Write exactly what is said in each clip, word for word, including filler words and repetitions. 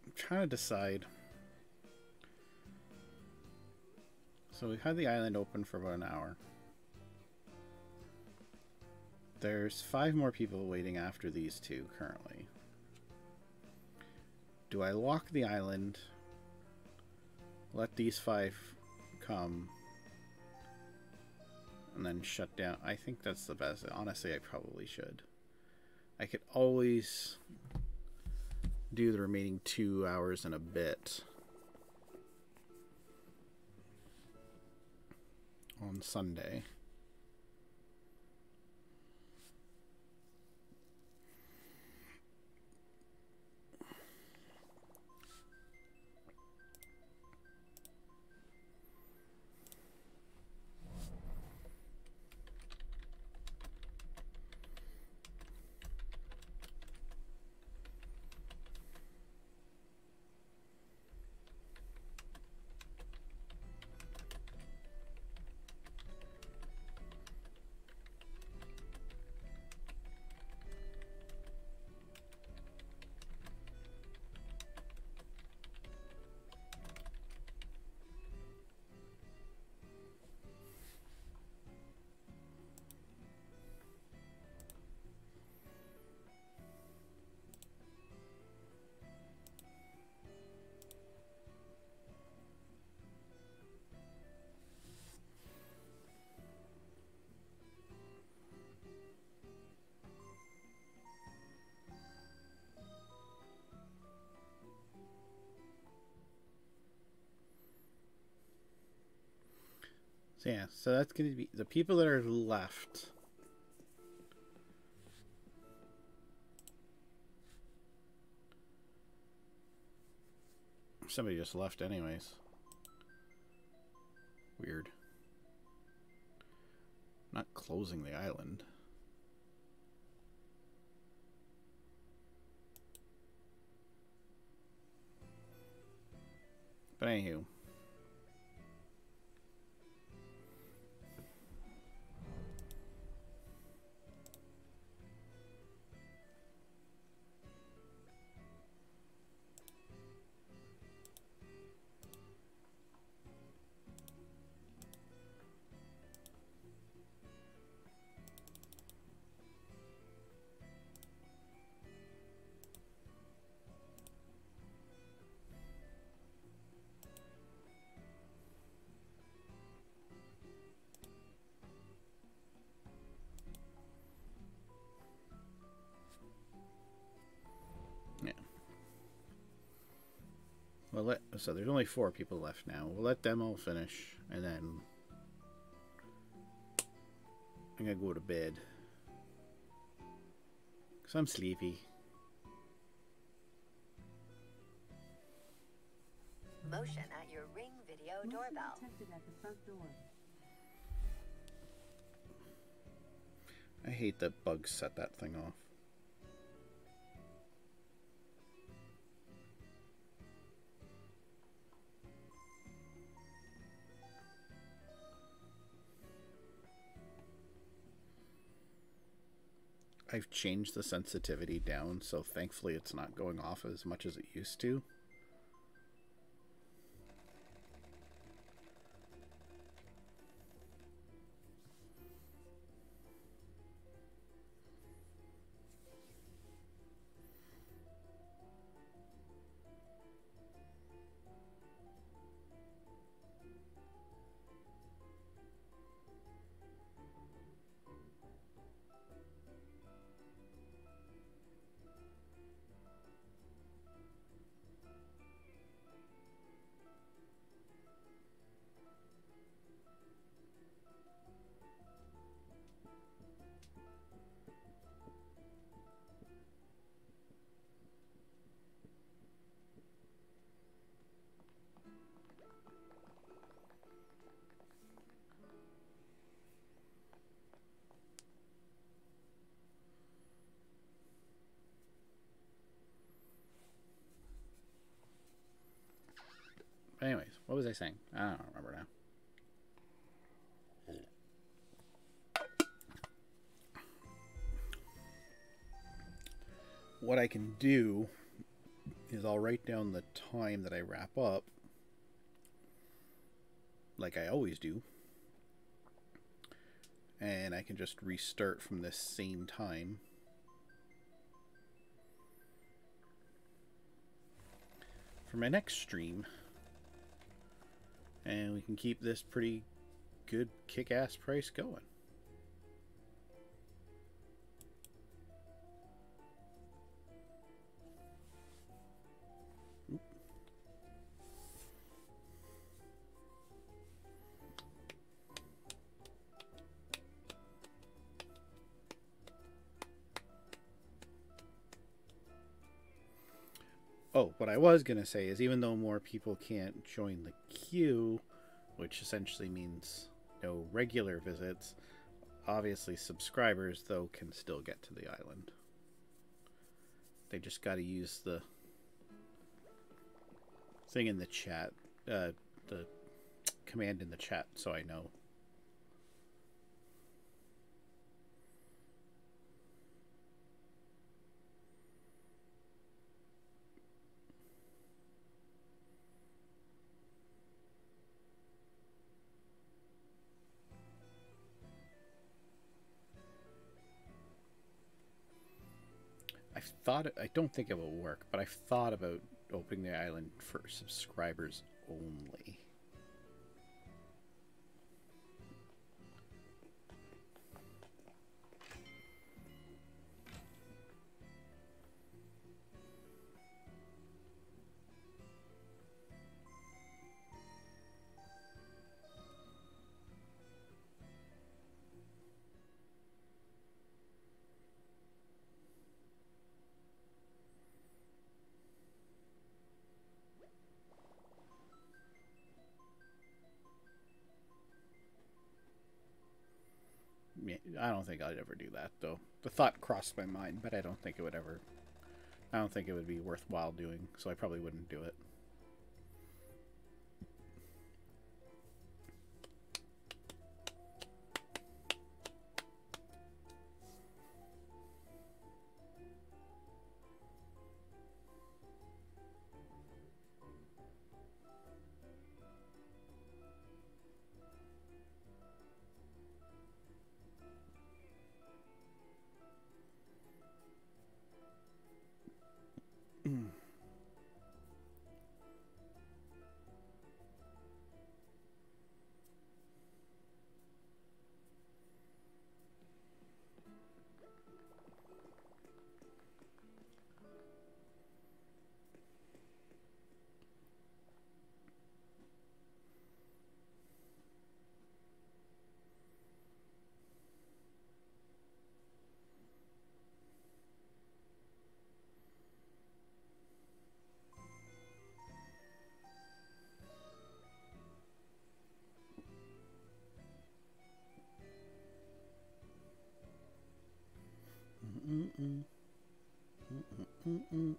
I'm trying to decide. So we've had the island open for about an hour. There's five more people waiting after these two currently. Do I lock the island, let these five come, and then shut down? I think that's the best. Honestly, I probably should. I could always do the remaining two hours and a bit on Sunday. So yeah, so that's going to be the people that are left. Somebody just left anyways. Weird. Not closing the island. But anywho. We'll let, so there's only four people left now. We'll let them all finish, and then I'm gonna go to bed because I'm sleepy. Motion at your Ring Video Motion doorbell. detected at the front door. I hate that bugs set that thing off. I've changed the sensitivity down, so thankfully it's not going off as much as it used to. But anyways, what was I saying? I don't remember now. What I can do is I'll write down the time that I wrap up, like I always do, and I can just restart from this same time. For my next stream, and we can keep this pretty good kick-ass price going. Oh, what I was going to say is even though more people can't join the queue, which essentially means no regular visits, obviously subscribers, though, can still get to the island. They just got to use the thing in the chat, uh, the command in the chat, so I know. I've thought, I don't think it will work, but I've thought about opening the island for subscribers only. I don't think I'd ever do that, though. The thought crossed my mind, but I don't think it would ever... I don't think it would be worthwhile doing, so I probably wouldn't do it. Mm-mm. Mm-mm. Mm-mm.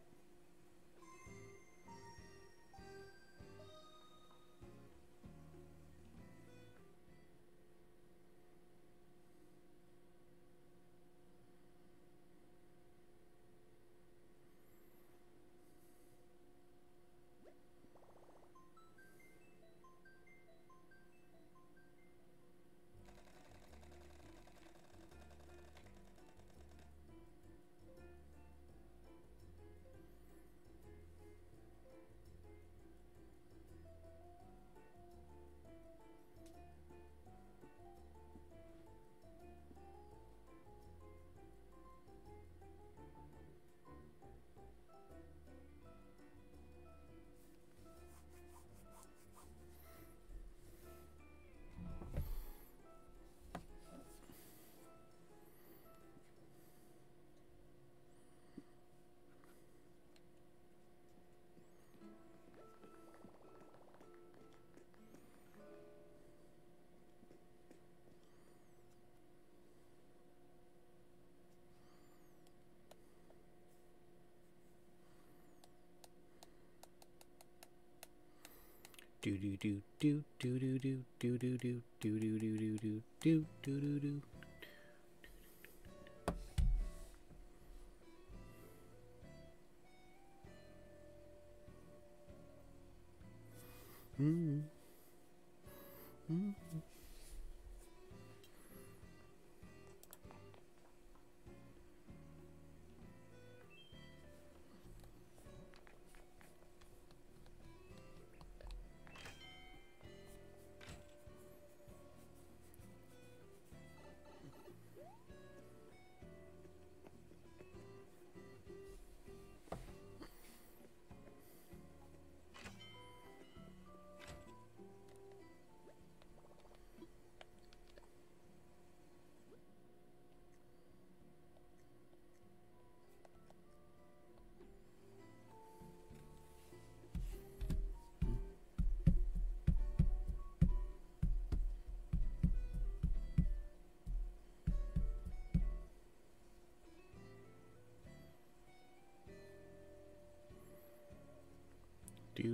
Do do do do do do do do do do do do do do do do do do do.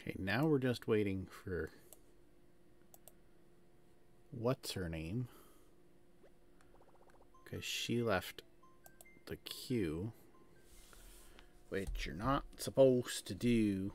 Okay, now we're just waiting for what's her name, because she left the queue, which you're not supposed to do.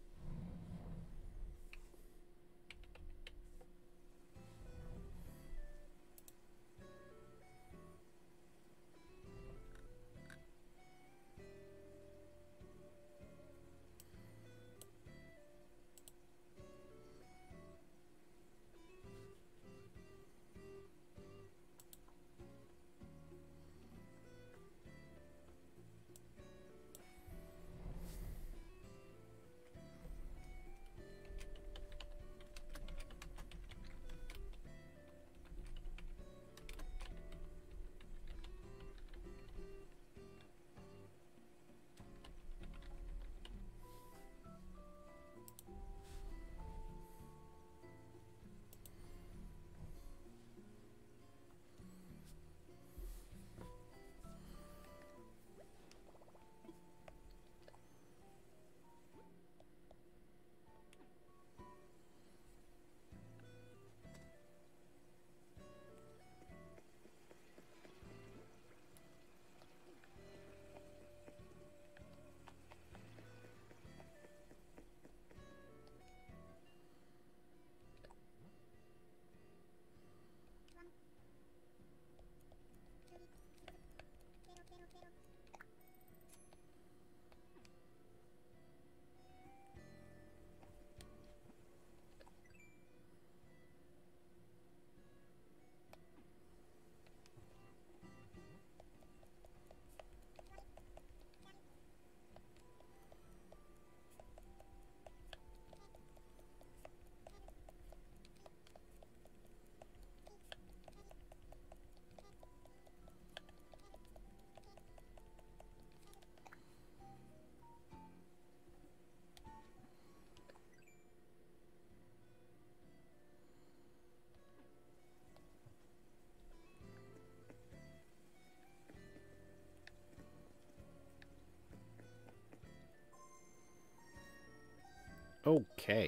Okay.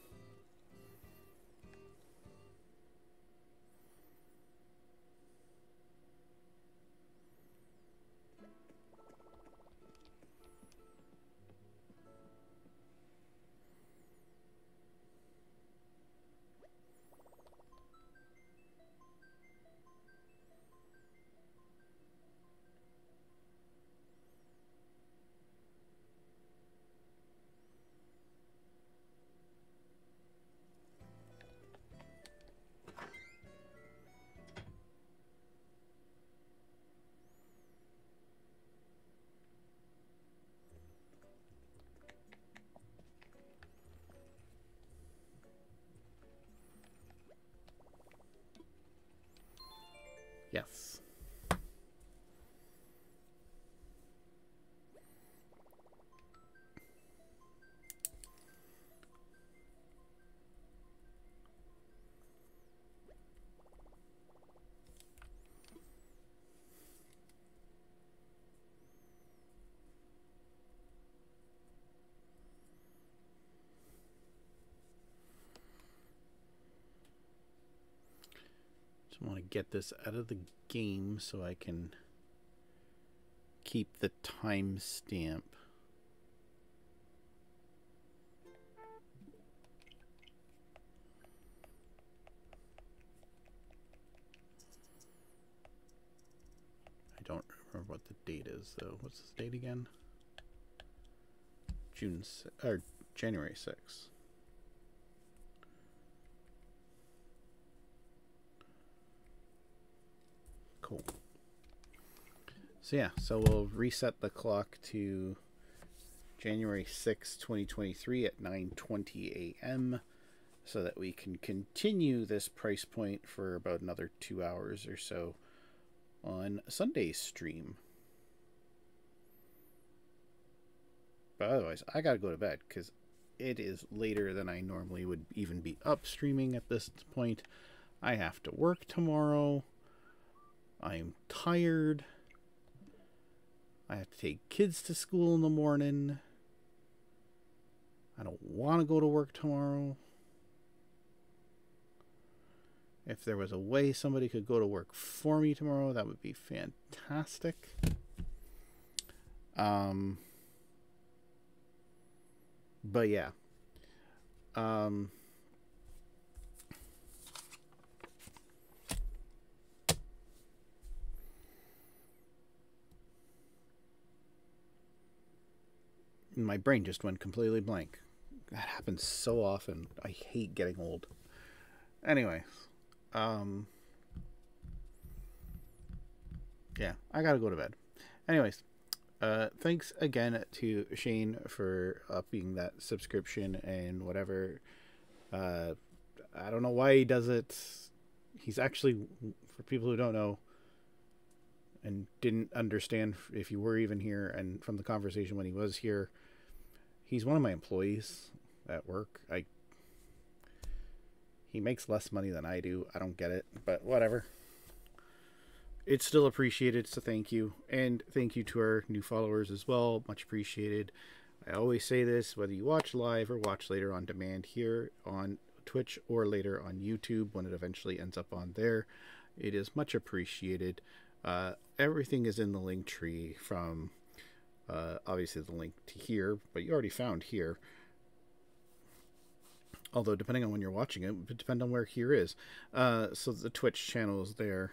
Yes. Just want to get this out of the game so I can keep the timestamp. I don't remember what the date is though. What's this date again? June or January sixth. Cool. So yeah, so we'll reset the clock to January sixth, twenty twenty-three at nine twenty a m so that we can continue this price point for about another two hours or so on Sunday's stream. But otherwise, I gotta go to bed because it is later than I normally would even be up streaming at this point. I have to work tomorrow. I'm tired. I have to take kids to school in the morning. I don't want to go to work tomorrow. If there was a way somebody could go to work for me tomorrow, that would be fantastic. Um, but yeah. Um, my brain just went completely blank. That happens so often. I hate getting old. Anyway, um, yeah, I gotta go to bed. Anyways, uh, thanks again to Shane for upping that subscription and whatever. Uh, I don't know why he does it. He's actually, for people who don't know and didn't understand if you were even here and from the conversation when he was here, he's one of my employees at work. I he makes less money than I do. I don't get it, but whatever. It's still appreciated, so thank you. And thank you to our new followers as well. Much appreciated. I always say this, whether you watch live or watch later on demand here on Twitch or later on YouTube when it eventually ends up on there, it is much appreciated. Uh, everything is in the link tree from, uh, obviously the link to here, but you already found here. Although, depending on when you're watching it, it would depend on where here is. Uh, so the Twitch channel is there.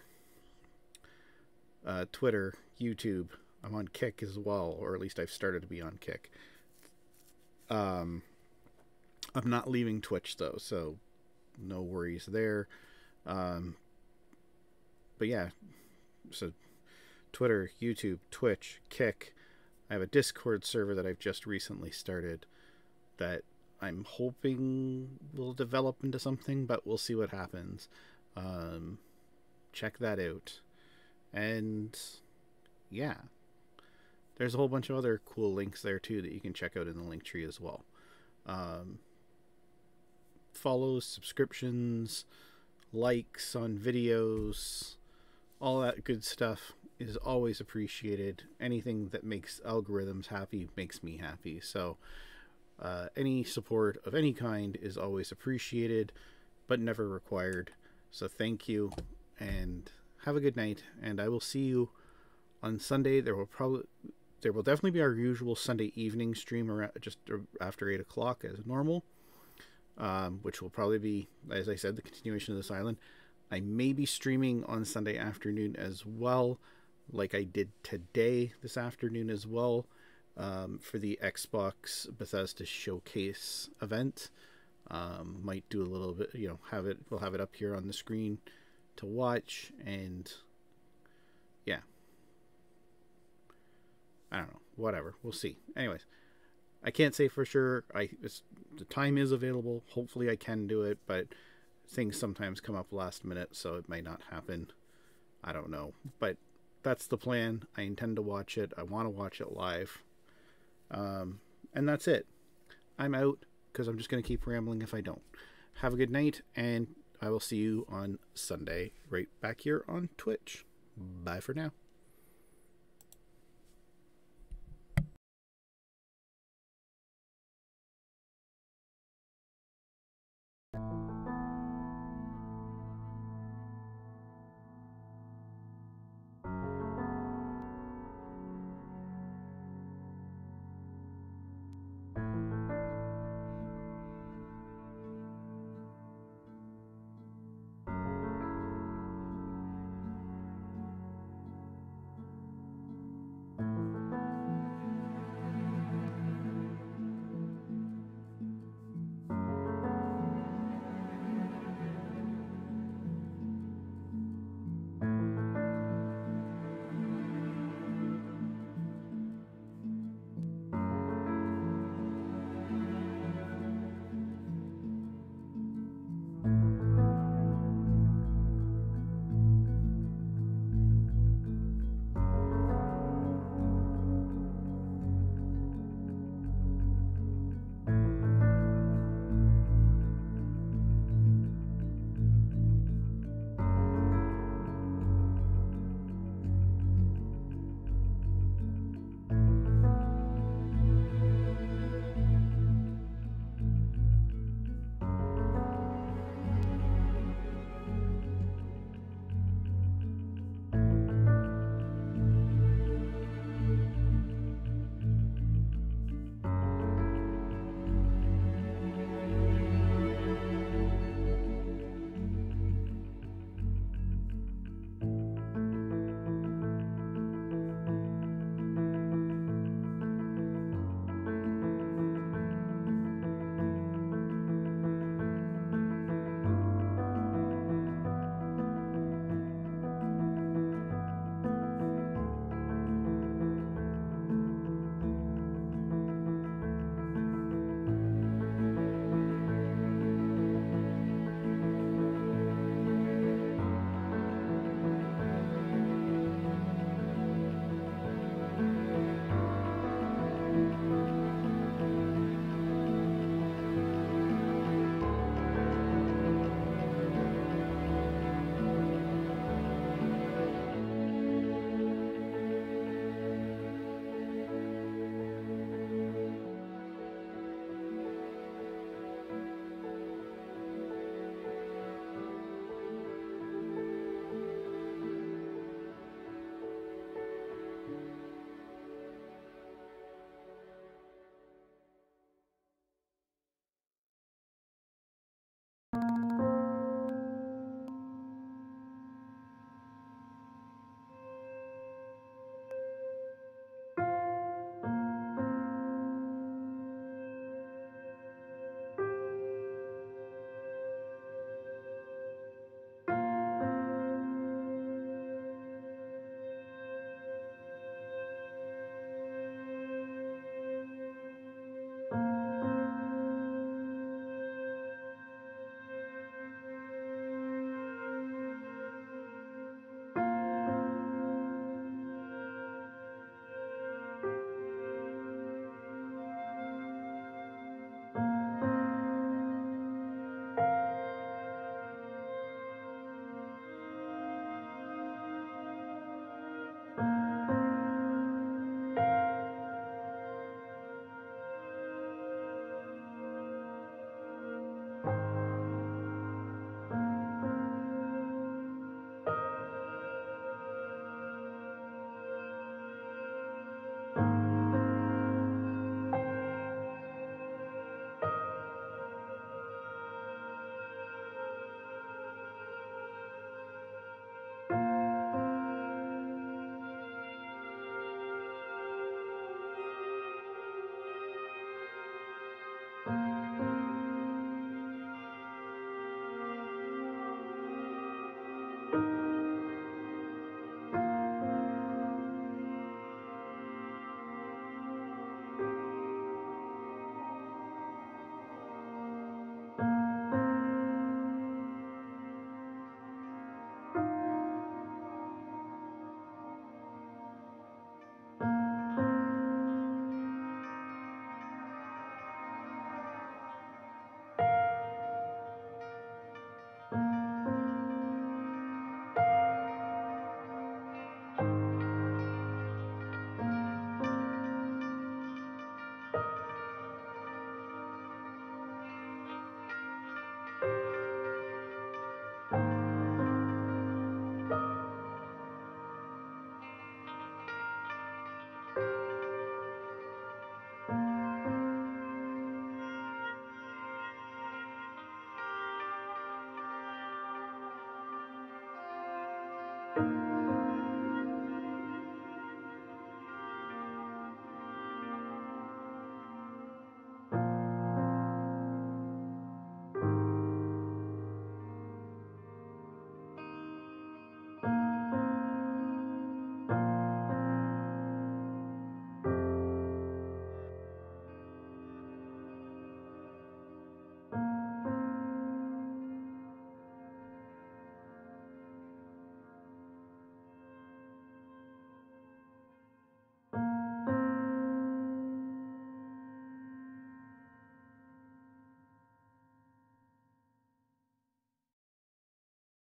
Uh, Twitter, YouTube. I'm on Kick as well, or at least I've started to be on Kick. Um, I'm not leaving Twitch, though, so no worries there. Um, but yeah, so Twitter, YouTube, Twitch, Kick. I have a Discord server that I've just recently started that I'm hoping will develop into something, but we'll see what happens. Um, check that out. And yeah, there's a whole bunch of other cool links there too that you can check out in the link tree as well. Um, follows, subscriptions, likes on videos, all that good stuff is always appreciated. Anything that makes algorithms happy makes me happy. So uh, any support of any kind is always appreciated, but never required. So thank you, and have a good night, and I will see you on Sunday. There will probably, there will definitely be our usual Sunday evening stream around just after eight o'clock as normal, um, which will probably be, as I said, the continuation of this island. I may be streaming on Sunday afternoon as well, like I did today this afternoon as well, um, for the Xbox Bethesda Showcase event. Um, might do a little bit, you know, have it, we'll have it up here on the screen to watch, and yeah, I don't know, whatever, we'll see. Anyways, I can't say for sure. I it's, the time is available. Hopefully I can do it, but things sometimes come up last minute, so it might not happen. I don't know, but that's the plan. I intend to watch it. I want to watch it live, um, and that's it. I'm out because I'm just going to keep rambling if I don't. Have a good night, and I will see you on Sunday right back here on Twitch. Bye for now.